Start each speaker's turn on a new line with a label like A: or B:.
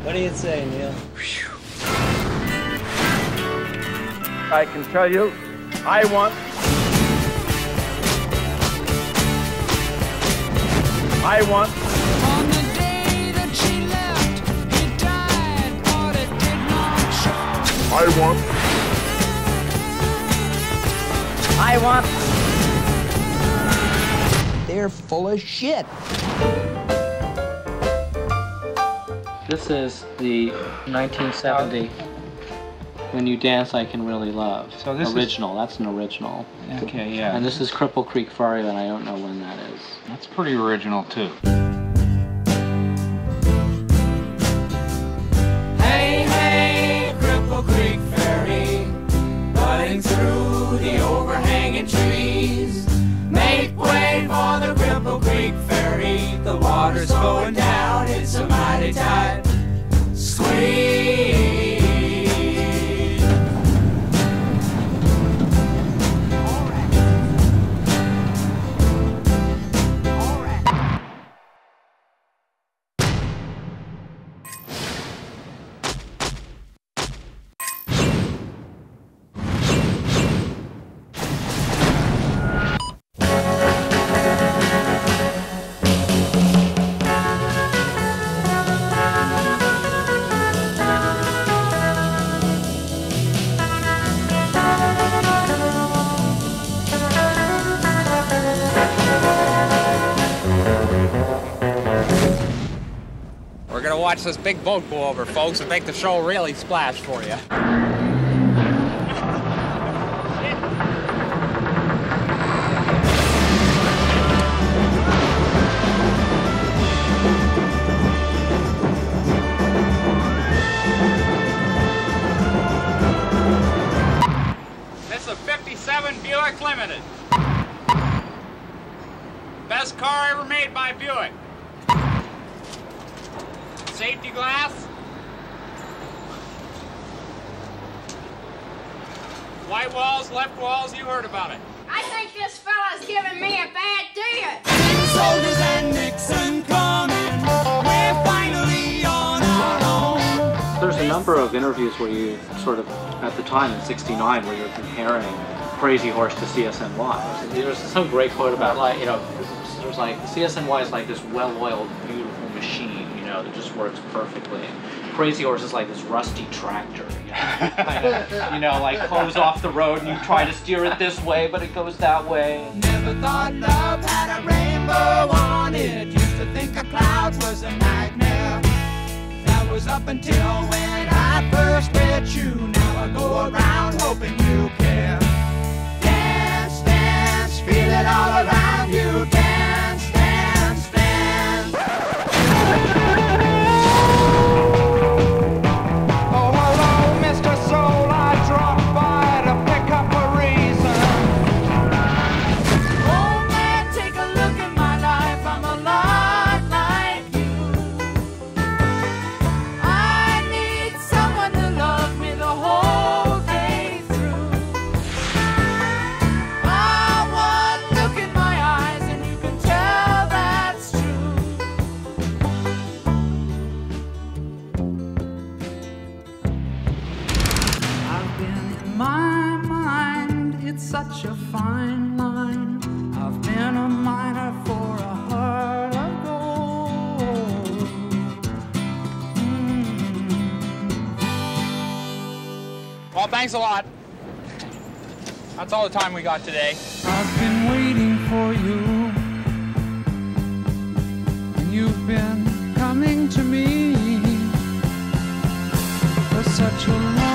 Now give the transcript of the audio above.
A: What do you say, Neil?
B: I can tell you, I want
C: On the day that she left, he died, but it did not show.
D: I want.
A: They're full of shit.
E: This is the 1970 When You Dance I Can Really Love.
F: So this
E: original. That's an original.
F: Okay, yeah.
E: And this is Cripple Creek Ferry, and I don't know when that is.
F: That's pretty original, too.
C: Hey, hey, Cripple Creek Ferry, budding through the overhanging trees. Make way for the Cripple Creek Ferry. The water's going down, it's a mighty tight squeeze.
G: We're gonna watch this big boat go over, folks, and make the show really splash for you. This is a 57 Buick Limited. Best car ever made by Buick. Safety glass. White walls, left walls, you heard about it.
H: I think this fella's giving me a bad deal.
C: Soldiers and Nixon coming, we're finally on our own.
E: There's a number of interviews where you sort of, at the time in '69, where you're comparing Crazy Horse to CSNY. There's some great quote about, like, you know, there's like, CSNY is like this well-oiled, beautiful machine, you know, that just works perfectly. Crazy Horse is like this rusty tractor, you know, kind of, you know, like goes off the road and you try to steer it this way, but it goes that way.
C: Never thought love had a rainbow on it. Used to think a cloud was a nightmare. That was up until when I first met you. Now I go around hoping you care. Dance, dance, feel it all around you. Dance, dance, dance.
I: Oh, hello, Mr. Soul, I dropped by to pick up a reason.
C: Oh man, take a look at my life. I'm a lot like you. I need someone to love me the whole day through. I want look in my eyes and you can tell that's true.
I: I've been in my mind, it's such a fine line. I've been a miner for a heart of gold.
G: Well, thanks a lot. That's all the time we got today.
I: I've been waiting for you, and you've been coming to me for such a long